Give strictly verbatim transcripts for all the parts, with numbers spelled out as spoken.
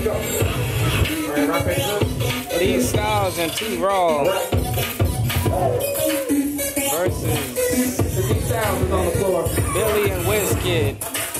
These Styles and T Raw versus These Styles is on the floor. Billy and Wizkid.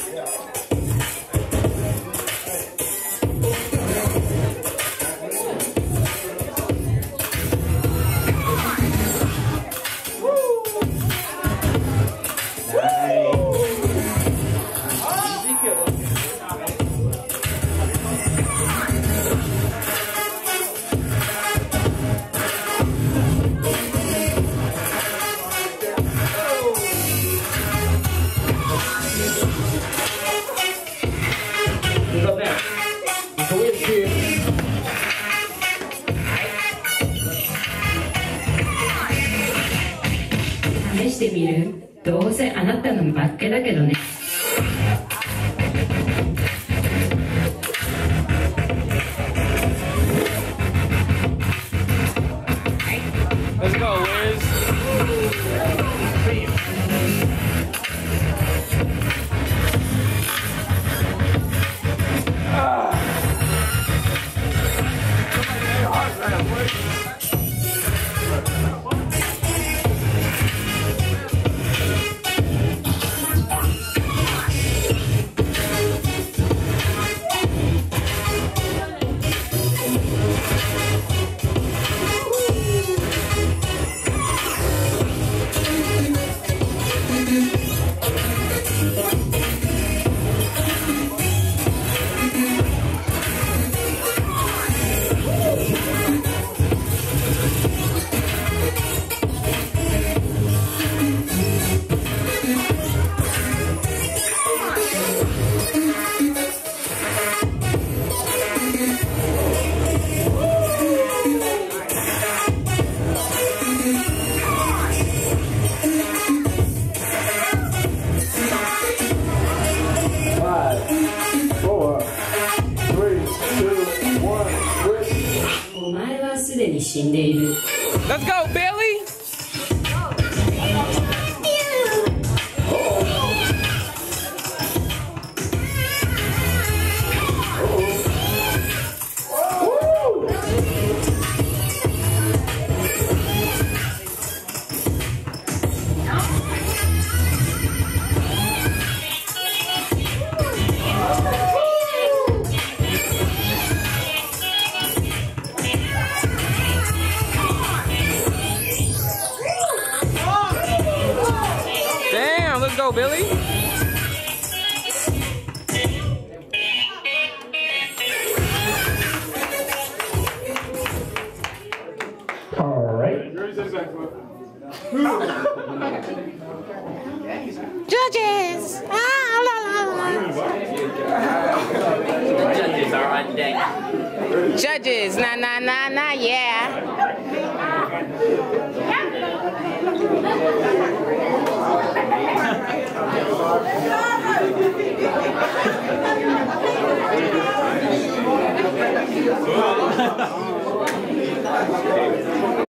Let's go, Wiz. Let's go, Billy! Let's go, Billy. All right. Judges. Ah, la, la, la. Judges are on deck. Judges. Nah, nah, nah, nah, yeah. Yeah.